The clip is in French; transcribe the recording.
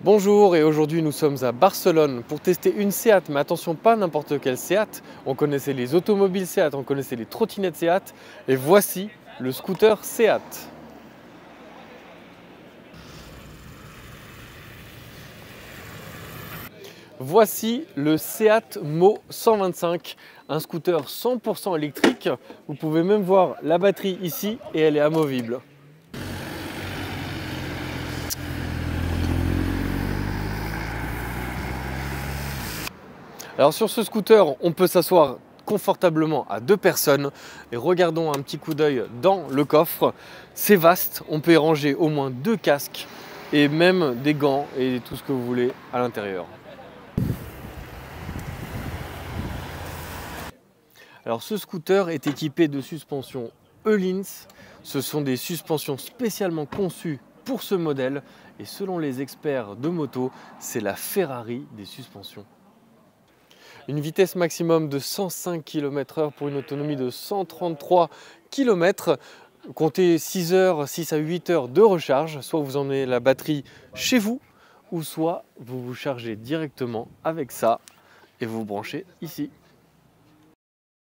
Bonjour, et aujourd'hui nous sommes à Barcelone pour tester une Seat, mais attention, pas n'importe quelle Seat. On connaissait les automobiles Seat, on connaissait les trottinettes Seat, et voici le scooter Seat. Voici le Seat Mó 125, un scooter 100% électrique. Vous pouvez même voir la batterie ici et elle est amovible. Alors sur ce scooter, on peut s'asseoir confortablement à 2 personnes et regardons un petit coup d'œil dans le coffre. C'est vaste, on peut y ranger au moins 2 casques et même des gants et tout ce que vous voulez à l'intérieur. Alors ce scooter est équipé de suspensions Öhlins. Ce sont des suspensions spécialement conçues pour ce modèle et selon les experts de moto, c'est la Ferrari des suspensions. Une vitesse maximum de 105 km/h pour une autonomie de 133 km. Comptez 6 à 8 heures de recharge, soit vous emmenez la batterie chez vous, ou soit vous vous chargez directement avec ça et vous vous branchez ici.